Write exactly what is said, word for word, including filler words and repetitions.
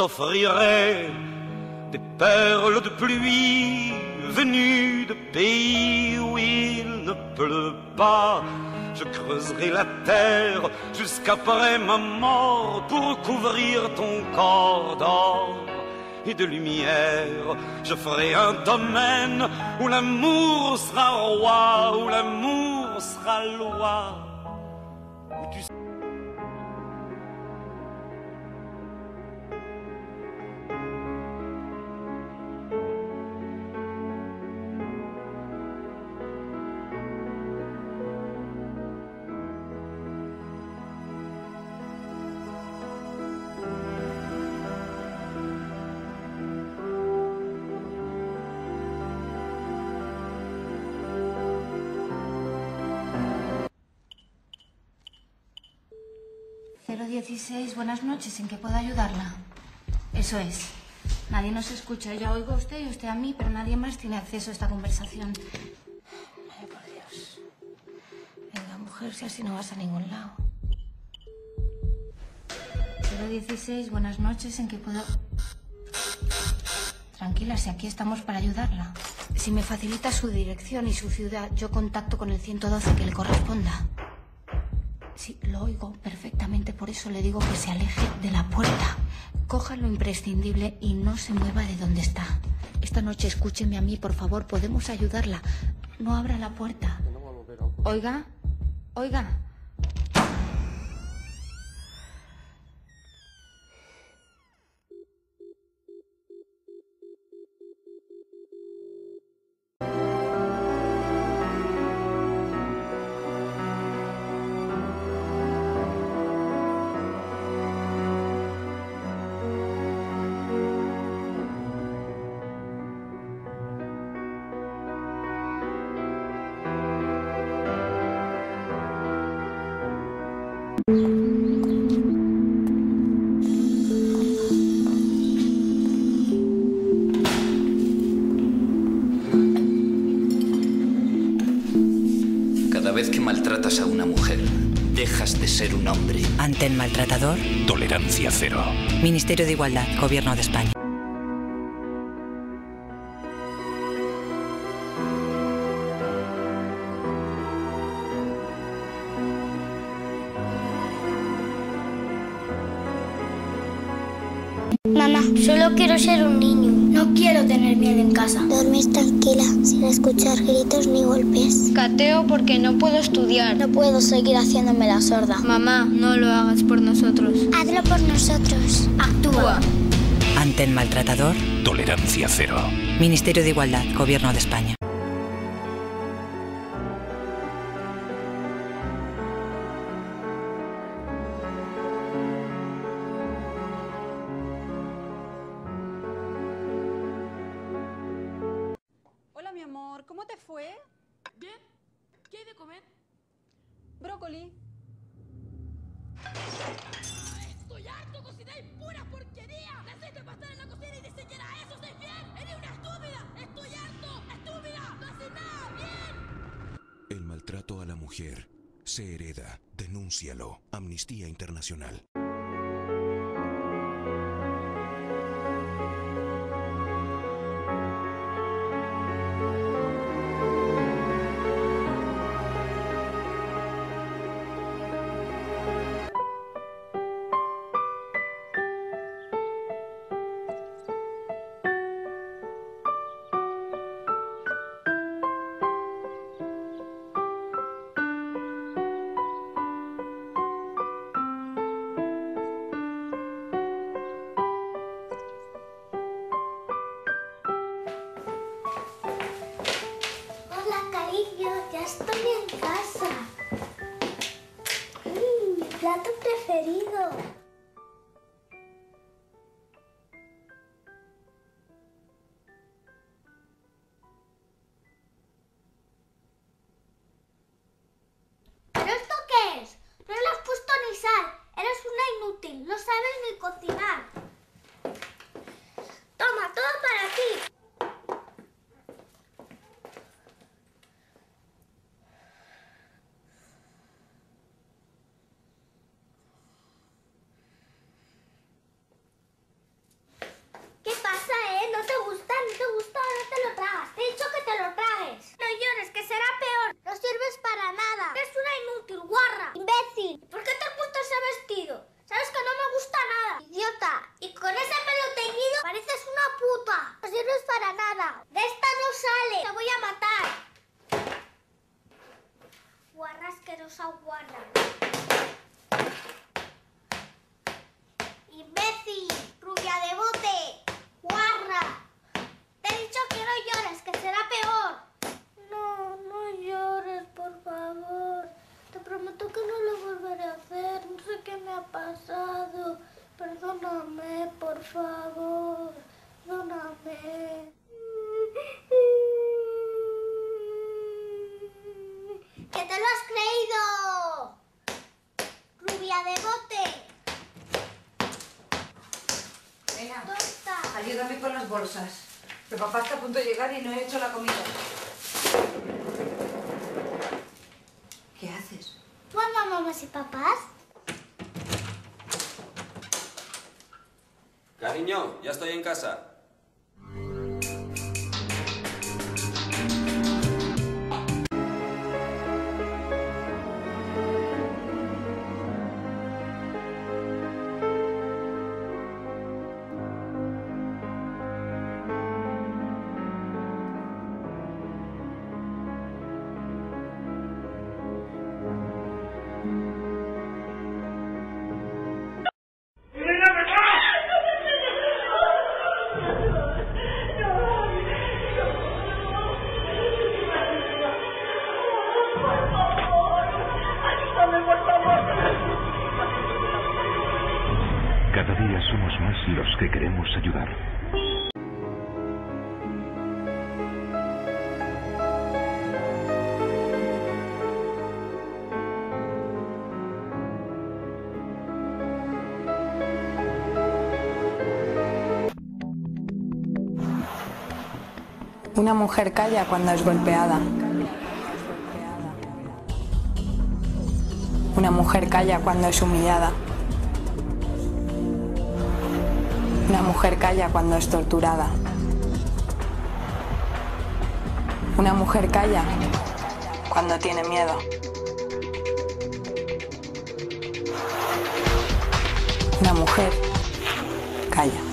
t'offrirai des perles de pluie venues de pays où il ne pleut pas. Je creuserai la terre jusqu'après ma mort pour couvrir ton corps d'or et de lumière. Je ferai un domaine où l'amour sera roi, où l'amour sera loi, où tu... cero dieciséis, buenas noches, ¿en qué puedo ayudarla? Eso es. Nadie nos escucha. Yo oigo a usted y usted a mí, pero nadie más tiene acceso a esta conversación. Ay, por Dios. Venga, mujer, si así no vas a ningún lado. cero dieciséis, buenas noches, ¿en qué puedo...? Tranquila, si aquí estamos para ayudarla. Si me facilita su dirección y su ciudad, yo contacto con el ciento doce que le corresponda. Sí, lo oigo perfectamente, por eso le digo que se aleje de la puerta. Coja lo imprescindible y no se mueva de donde está. Esta noche escúcheme a mí, por favor, podemos ayudarla. No abra la puerta. Oiga, oiga. Cada vez que maltratas a una mujer, dejas de ser un hombre. Ante el maltratador, tolerancia cero. Ministerio de Igualdad, Gobierno de España. Mamá, solo quiero ser un niño. No quiero tener miedo en casa. Dormir tranquila, sin escuchar gritos ni golpes. Cateo porque no puedo estudiar. No puedo seguir haciéndome la sorda. Mamá, no lo hagas por nosotros. Hazlo por nosotros. Actúa. Ante el maltratador, tolerancia cero. Ministerio de Igualdad, Gobierno de España. Hola, mi amor, ¿cómo te fue? Bien. ¿Qué hay de comer? Brócoli. ¡Estoy harto! ¡Cocináis pura porquería! ¡Necesito pasar en la cocina y diseñar a eso! ¿Estáis bien? ¡Eres una estúpida! ¡Estoy harto! ¡Estúpida! ¡No haces nada bien! El maltrato a la mujer se hereda. Denúncialo. Amnistía Internacional. Ya estoy en casa. Mm, mi plato preferido. ¿Pero esto qué es? No le has puesto ni sal. Eres una inútil. No sabes ni cocinar. Toma, todo para ti. con las bolsas. Que papá está a punto de llegar y no he hecho la comida. ¿Qué haces? ¿Cuándo mamás y papás? Cariño, ya estoy en casa. Cada día somos más los que queremos ayudar. Una mujer calla cuando es golpeada. Una mujer calla cuando es humillada. Una mujer calla cuando es torturada. Una mujer calla cuando tiene miedo. Una mujer calla.